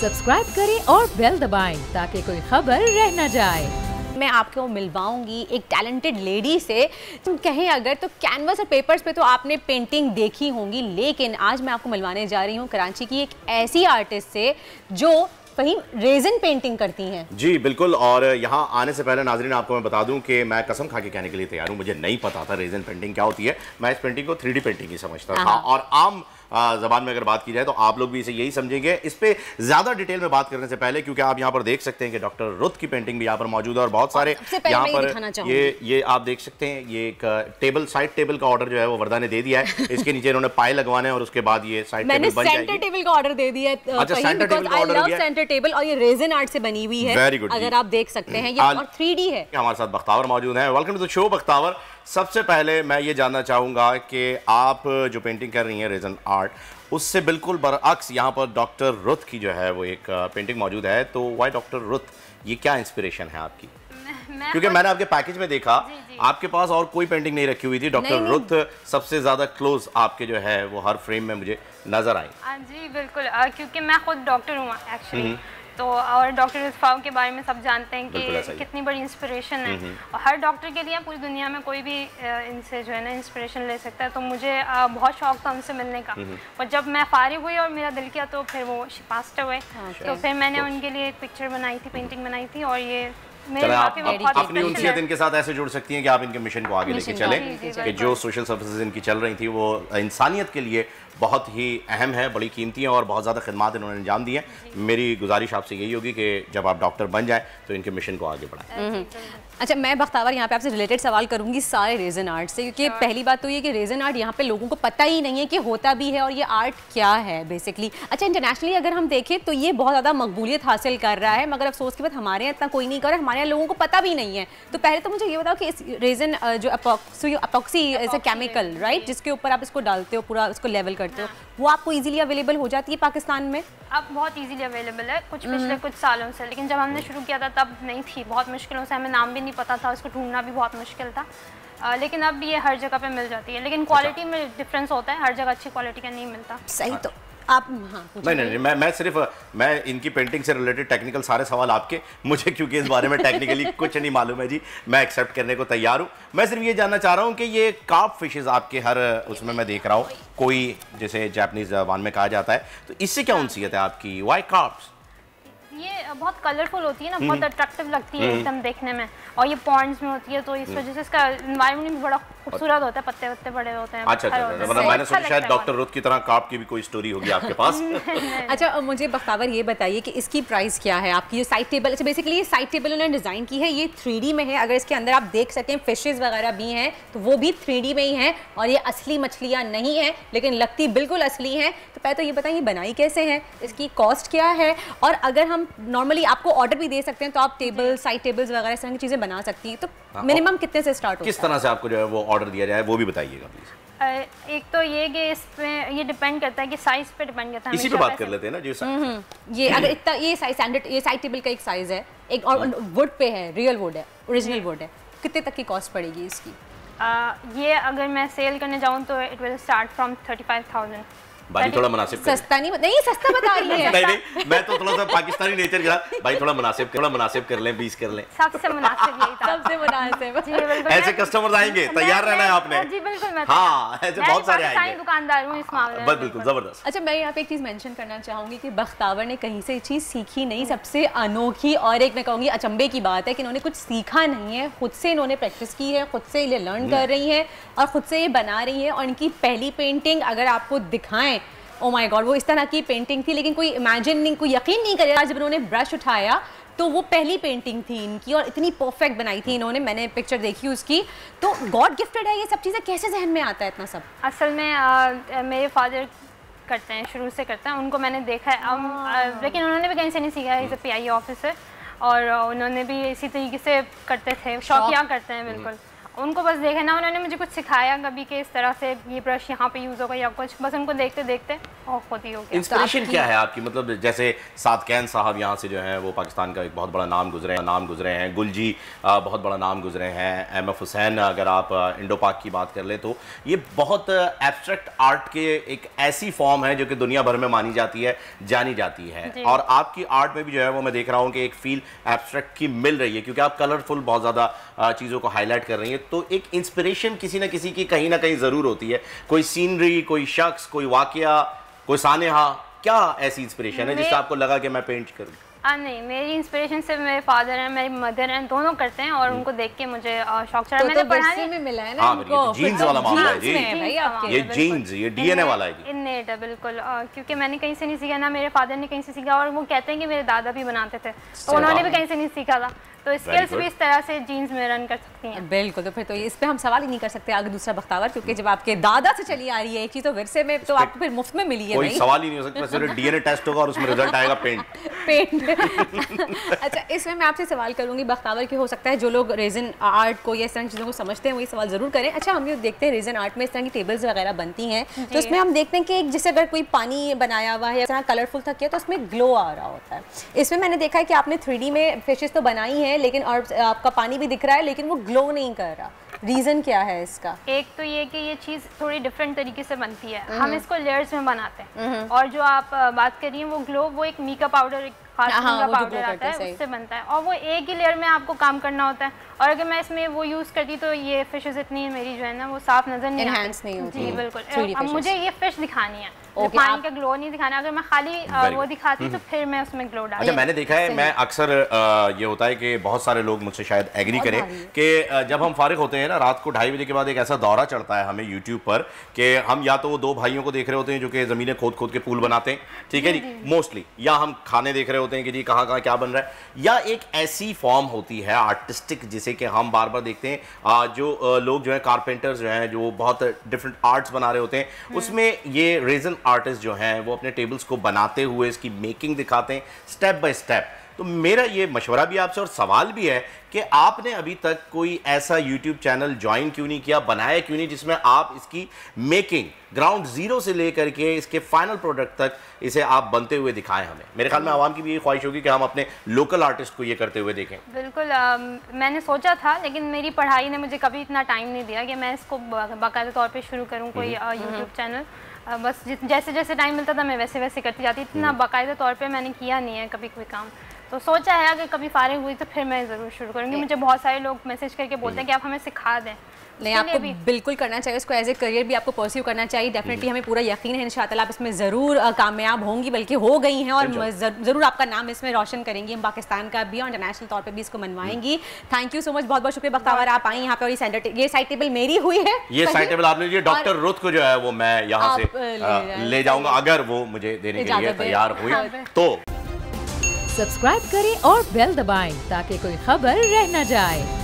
Subscribe करें और bell दबाएं ताकि कोई खबर रह न जाए। मैं आपको मिलवाऊंगी एक टैलेंटेड लेडी से। तुम कहें अगर तो कैनवस और पेपर्स पे तो आपने पेंटिंग देखी होंगी, लेकिन आज मैं आपको मिलवाने जा रही हूँ कराची की एक ऐसी आर्टिस्ट से जो वहीं रेजन पेंटिंग करती हैं। जी बिल्कुल। और यहाँ आने से पहले नाजरीन आपको मैं बता दूं कि मैं कसम खा के कहने के लिए तैयार हूँ, मुझे नहीं पता था रेजन पेंटिंग क्या होती है। मैं इस पेंटिंग को 3D पेंटिंग ही समझता था और आम जबान में अगर बात की जाए तो आप लोग भी इसे यही समझेंगे। इस पे ज्यादा डिटेल में बात करने से पहले, क्योंकि आप यहाँ पर देख सकते हैं कि डॉक्टर रुत की पेंटिंग भी यहाँ पर मौजूद है और बहुत सारे यहाँ पर ये आप देख सकते हैं। ये एक टेबल, साइड टेबल का ऑर्डर जो है वो वर्दा ने दे दिया है। इसके नीचे इन्होंने पाए लगवाने और उसके बाद ये साइड टेबल बन जाएगी। सेंटर टेबल का ऑर्डर दे दिया है। अच्छा, सेंटर टेबल का ऑर्डर दिया है। सेंटर टेबल और ये रेजन आर्ट से बनी हुई है। वेरी गुड, अगर आप देख सकते हैं ये और 3D है। हमारे साथ बख्तावर मौजूद है। Welcome to the show Bakhtawar. सबसे पहले मैं ये जानना चाहूंगा कि आप जो पेंटिंग कर रही हैं रेजन आर्ट, उससे बिल्कुल बरअक्स यहाँ पर डॉक्टर रुत की जो है वो एक पेंटिंग मौजूद है। तो वाई डॉक्टर रुत, ये क्या इंस्पिरेशन है आपकी? क्योंकि मैंने आपके पैकेज में देखा आपके पास और कोई पेंटिंग नहीं रखी हुई थी। डॉक्टर रुत सबसे ज्यादा क्लोज आपके जो है वो हर फ्रेम में मुझे नजर आई। जी बिल्कुल, क्योंकि मैं खुद डॉक्टर हूँ एक्चुअली, तो और डॉक्टर इस्फाव के बारे में सब जानते हैं कि कितनी बड़ी इंस्पिरेशन है और हर डॉक्टर के लिए पूरी दुनिया में कोई भी इनसे जो है ना इंस्पिरेशन ले सकता है। तो मुझे बहुत शौक था उनसे मिलने का, और जब मैं फारिग हुई और मेरा दिल किया तो फिर वो पास्ट हुए। तो फिर मैंने उनके लिए एक पिक्चर बनाई थी, पेंटिंग बनाई थी, और ये आप अपनी उनसियत इनके साथ ऐसे जुड़ सकती हैं कि आप इनके मिशन को आगे लेके चलें कि जो सोशल सर्विसेज इनकी चल रही थी वो इंसानियत के लिए बहुत ही अहम है, बड़ी कीमती है और बहुत ज़्यादा खिदमत इन्होंने अंजाम दी है। मेरी गुजारिश आपसे यही होगी कि जब आप डॉक्टर बन जाएं तो इनके मिशन को आगे बढ़ाएं। अच्छा, मैं बख्तावर यहाँ पे आपसे रिलेटेड सवाल करूंगी सारे रेजन आर्ट से, क्योंकि पहली बात तो ये कि रेजन आर्ट यहाँ पे लोगों को पता ही नहीं है कि होता भी है और ये आर्ट क्या है बेसिकली। अच्छा, इंटरनेशनली अगर हम देखें तो ये बहुत ज़्यादा मकबूलियत हासिल कर रहा है, मगर अफसोस की बात हमारे यहाँ इतना कोई नहीं कर रहा है, हमारे यहाँ लोगों को पता भी नहीं है। तो पहले तो मुझे ये बताओ कि इस रेजन जो epoxy is a chemical right, जिसके ऊपर आप इसको डालते हो, पूरा उसको लेवल करते हो, वो आपको इजीली अवेलेबल हो जाती है पाकिस्तान में? अब बहुत इजीली अवेलेबल है कुछ पिछले कुछ सालों से, लेकिन जब हमने शुरू किया था तब नहीं थी, बहुत मुश्किलों से, हमें नाम भी नहीं पता था, उसको ढूंढना भी बहुत मुश्किल था। लेकिन अब ये हर जगह पे मिल जाती है, लेकिन क्वालिटी में डिफरेंस होता है, हर जगह अच्छी क्वालिटी का नहीं मिलता। सही। तो आप नहीं, मैं इनकी पेंटिंग से रिलेटेड टेक्निकल सारे सवाल आपके, मुझे क्योंकि इस बारे में टेक्निकली कुछ नहीं मालूम है जी, मैं एक्सेप्ट करने को तैयार हूँ। मैं सिर्फ ये जानना चाह रहा हूँ कि ये कार्प फिशेस आपके हर उसमें मैं देख रहा हूँ, कोई जैसे जापानीज जबान में कहा जाता है, तो इससे क्या उनसीयत है आपकी? Why carps? ये बहुत कलरफुल होती है ना, बहुत अट्रैक्टिव लगती है एकदम देखने में, और ये पॉन्ड्स में होती है तो इस वजह से इसका एनवायरनमेंट भी बड़ा खूबसूरत होता है, पत्ते वत्ते बड़े होते हैं। अच्छा, मतलब मैंने सोचा शायद डॉक्टर रुत की तरह कार्प की भी कोई स्टोरी होगी आपके पास। अच्छा, मुझे बख्तावर ये बताइए कि इसकी प्राइस क्या है आपकी? ये साइड टेबल, अच्छा बेसिकली ये साइड टेबल उन्होंने डिज़ाइन की है, ये 3D में है। अगर इसके अंदर आप देख सकें फिशेस वगैरह भी हैं तो वो भी 3D में ही हैं, और ये असली मछलियाँ नहीं हैं लेकिन लगती बिल्कुल असली हैं। तो पहले तो ये बताइए बनाई कैसे है, इसकी कॉस्ट क्या है, और अगर हम नॉर्मली आपको ऑर्डर भी दे सकते हैं तो आप टेबल, साइड टेबल्स वगैरह इस तरह की चीज़ें बना सकती हैं, तो मिनिमम कितने से स्टार्ट होता है? किस तरह से आपको जो है वो ऑर्डर दिया जाए वो भी बताइएगा प्लीज। एक तो ये कि इस पे ये डिपेंड करता है कि साइज पे डिपेंड करता है। इसी पे बात कर लेते हैं ना जी। ये अगर इतना ये साइज स्टैंडर्ड, ये साइड टेबल का एक साइज है, एक और वुड पे है, रियल वुड है, ओरिजिनल वुड है, कितने तक की कॉस्ट पड़ेगी इसकी? ये अगर मैं सेल करने जाऊँ तो इट विल स्टार्ट फ्रॉम 35,000। भाई थोड़ा मुनासिब सस्ता नहीं सस्ता बता रही है। नहीं, मैं तो थोड़ा सा पाकिस्तानी नेचर का, भाई थोड़ा मुनासिब कर लें, 20 कर लें। सबसे मुनासिब यही था। सबसे मुनासिब जी बिल्कुल। ऐसे कस्टमर आएंगे, तैयार रहना है आपने। जी बिल्कुल, मैं हाँ, ऐसे बहुत सारे आएंगे। दुकानदार हूँ इस मामले में। बिल्कुल जबरदस्त। अच्छा, मैं यहाँ पे एक चीज़ मेंशन करना चाहूँगी कि बख्तावर ने कहीं से चीज़ सीखी नहीं। सबसे अनोखी और एक मैं कहूँगी अचंभे की बात है कि इन्होंने कुछ सीखा नहीं है, खुद से इन्होंने प्रैक्टिस की है, खुद से ये लर्न कर रही हैं और खुद से ये बना रही हैं। और इनकी पहली पेंटिंग अगर आपको दिखाएं, ओ माय गॉड, वो इस तरह की पेंटिंग थी, लेकिन कोई इमेजिन नहीं, कोई यकीन नहीं करेगा जब उन्होंने ब्रश उठाया तो वो पहली पेंटिंग थी इनकी और इतनी परफेक्ट बनाई थी इन्होंने। मैंने पिक्चर देखी उसकी, तो गॉड गिफ्टेड है ये सब चीज़ें। कैसे जहन में आता है इतना सब? असल में मेरे फादर करते हैं, शुरू से करते हैं, उनको मैंने देखा है, लेकिन उन्होंने भी कहीं से नहीं सीखा है, इज़ PI ऑफिसर, और उन्होंने भी इसी तरीके से करते थे, शौकिया करते हैं बिल्कुल। उनको बस देखा ना, उन्होंने मुझे कुछ सिखाया कभी कि इस तरह से ये ब्रश यहाँ पे यूज़ होगा या कुछ, बस उनको देखते देखते और खुद ही हो गया। इंस्पिरेशन क्या है आपकी? मतलब जैसे सादकैन साहब यहाँ से जो है वो पाकिस्तान का एक बहुत बड़ा नाम गुजरे हैं, गुलजी बहुत बड़ा नाम गुजरे हैं, MF हुसैन, अगर आप इंडो पाक की बात कर ले तो ये बहुत एब्स्ट्रैक्ट आर्ट के एक ऐसी फॉर्म है जो कि दुनिया भर में मानी जाती है, जानी जाती है। और आपकी आर्ट में भी जो है वो मैं देख रहा हूँ कि एक फील एब्स्ट्रैक्ट की मिल रही है, क्योंकि आप कलरफुल बहुत ज़्यादा चीज़ों को हाईलाइट कर रही हैं। तो एक इंस्पिरेशन किसी ना किसी की कहीं ना कहीं ज़रूर होती है, कोई सीनरी, कोई शख्स, कोई वाकया, कोई सानेहा, क्या ऐसी इंस्पिरेशन है जिससे आपको लगा कि मैं पेंट करूँ? नहीं, मेरी इंस्पिरेशन सिर्फ मेरे फादर हैं, मेरी मदर हैं, दोनों करते हैं और उनको देख के मुझे शौक चढ़ा। मैंने पढ़ाने में मिला है ना इनको, जीन्स वाला मामला है जी, ये जीन्स, ये डीएनए वाला है, इन्नेट है बिल्कुल, क्योंकि मैंने कहीं से नहीं सीखा ना, मेरे फादर ने कहीं से सीखा, और वो कहते हैं कि मेरे दादा भी बनाते थे तो उन्होंने भी कहीं से नहीं सीखा था, तो स्किल्स भी इस तरह से जीन्स में रन कर सकती हैं। बिल्कुल, तो फिर तो इस पे हम सवाल ही नहीं कर सकते आगे दूसरा बख्तावर, क्योंकि जब आपके दादा से चली आ रही है एक चीज तो विरसे में तो आपको फिर मुफ्त में मिली है, कोई सवाल ही नहीं हो सकता, सिर्फ डीएनए टेस्ट होगा और उसमें रिजल्ट आएगा पेंट। अच्छा, इसमें मैं आपसे सवाल करूंगी बख्तावर कि हो सकता है जो लोग रेजन आर्ट को या इस तरह की चीज़ों को समझते हैं वो ये सवाल ज़रूर करें। अच्छा, हम ये देखते हैं रेजन आर्ट में इस तरह की टेबल्स वगैरह बनती हैं, तो इसमें हम देखते हैं कि जैसे अगर कोई पानी बनाया हुआ है या इस तरह कलरफुल था किया तो उसमें ग्लो आ रहा होता है। इसमें मैंने देखा है कि आपने 3D में फिशेस तो बनाई हैं, लेकिन और आपका पानी भी दिख रहा है लेकिन वो ग्लो नहीं कर रहा, रीज़न क्या है इसका? एक तो ये कि ये चीज़ थोड़ी डिफरेंट तरीके से बनती है, हम इसको लेयर्स में बनाते हैं, और जो आप बात कर रही हैं वो ग्लो, वो एक मीका पाउडर, पाउडर आता है, उससे बनता है, और वो एक ही लेयर में आपको काम करना होता है। और अगर मैं इसमें वो यूज़ करती तो ये फिशेस इतनी मेरी जो है ना वो साफ नजर नहीं आती। जी बिल्कुल, अब मुझे ये फिश दिखानी है, पानी का ग्लो नहीं दिखाना। अगर मैं खाली वो दिखाती तो फिर मैं उसमें ग्लो डालती। अच्छा, मैंने देखा है, मैं अक्सर ये होता है कि बहुत सारे लोग मुझसे शायद एग्री करें कि जब हम फारिग होते हैं ना रात को 2:30 बजे के बाद एक ऐसा दौरा चढ़ता है हमें यूट्यूब पर कि हम या तो वो 2 भाइयों को देख रहे होते हैं जो कि ज़मीनें खोद खोद के पुल बनाते हैं, ठीक है जी, मोस्टली, या हम खाने देख रहे होते हैं कि जी कहाँ कहाँ क्या बन रहा है, या एक ऐसी फॉर्म होती है आर्टिस्टिक जिसे कि हम बार बार देखते हैं, जो लोग जो है कारपेंटर्स जो हैं जो बहुत डिफरेंट आर्ट्स बना रहे होते हैं, उसमें ये रेजन आर्टिस्ट जो हैं वो अपने टेबल्स को बनाते हुए इसकी मेकिंग दिखाते हैं स्टेप बाय स्टेप। तो मेरा ये मशवरा भी आपसे और सवाल भी है कि आपने अभी तक कोई ऐसा यूट्यूब चैनल ज्वाइन क्यों नहीं किया, बनाया क्यों नहीं, जिसमें आप इसकी मेकिंग ग्राउंड जीरो से लेकर के इसके फाइनल प्रोडक्ट तक इसे आप बनते हुए दिखाएं हमें। मेरे ख्याल में आवाम की भी ये ख्वाहिश होगी कि हम अपने लोकल आर्टिस्ट को ये करते हुए देखें। बिल्कुल, मैंने सोचा था, लेकिन मेरी पढ़ाई ने मुझे कभी इतना टाइम नहीं दिया कि मैं इसको बाकायदा तौर पर शुरू करूँ कोई यूट्यूब चैनल। बस जैसे जैसे टाइम मिलता था मैं वैसे वैसे करती जाती, इतना बाकायदा तौर पे मैंने किया नहीं है कभी कोई काम। तो सोचा है अगर कभी फारिग हुई तो फिर मैं ज़रूर शुरू करूँगी। मुझे बहुत सारे लोग मैसेज करके बोलते हैं कि आप हमें सिखा दें। नहीं, आपको बिल्कुल करना चाहिए, उसको एज ए करियर भी आपको परस्यू करना चाहिए। डेफिनेटली हमें पूरा यकीन है इंशाअल्लाह आप इसमें ज़रूर कामयाब होंगी, बल्कि हो गई हैं, और ज़रूर आपका नाम इसमें रोशन करेंगी। हम पाकिस्तान का भी और इंटरनेशनल तौर पे भी इसको मनवाएंगी। थैंक यू सो मच, बहुत बहुत शुक्रिया बख्तावर, आप आई यहाँ पे। और ये साइड टेबल मेरी हुई है, ये साइड टेबल आप लीजिए। डॉक्टर रुत को जो है वो मैं यहाँ से ले जाऊँगा, अगर वो मुझे देने के लिए तैयार हुई तो। सब्सक्राइब करें और बेल दबाएं ताकि कोई खबर रह न जाए।